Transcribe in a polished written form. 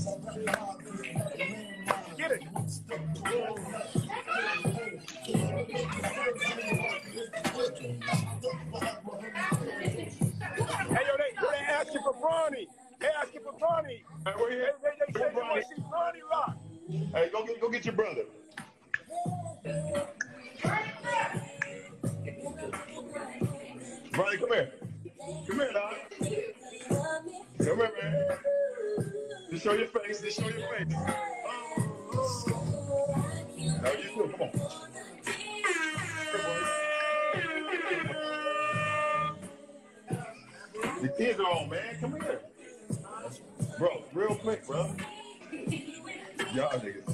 Get it. Hey, yo, they asking for Bronny. They asking for Bronny. They say they want to see Bronny rock. Hey, go get your brother. Bronny, come here. Come here, dog. Come here, man. Just show your face. Just show your face. How you doing? Come on. The kids are on, man. Come here. Bro, real quick, bro. Y'all niggas.